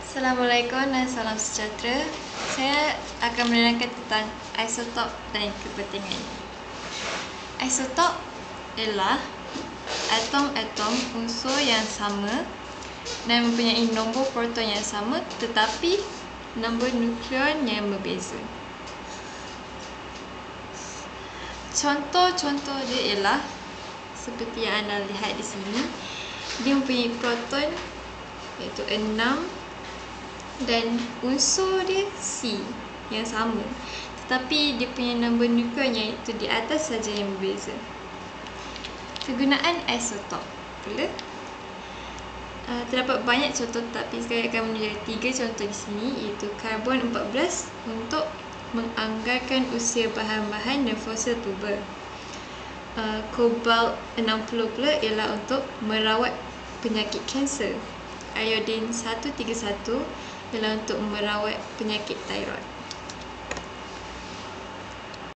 Assalamualaikum dan salam sejahtera. Saya akan menerangkan tentang isotop dan kepentingan. Isotop ialah atom-atom unsur yang sama dan mempunyai nombor proton yang sama tetapi nombor nukleon yang berbeza. Contoh-contoh dia ialah seperti yang anda lihat di sini. Dia mempunyai proton iaitu 6 dan unsur dia C yang sama, tetapi dia punya nombor nukleon iaitu di atas saja yang berbeza. Kegunaan isotop pula terdapat banyak contoh, tapi saya akan menunjukkan 3 contoh di sini, iaitu karbon 14 untuk menganggarkan usia bahan-bahan dan fosil purba. Kobalt 60 pula ialah untuk merawat penyakit kanser. Iodin 131 ialah untuk merawat penyakit thyroid.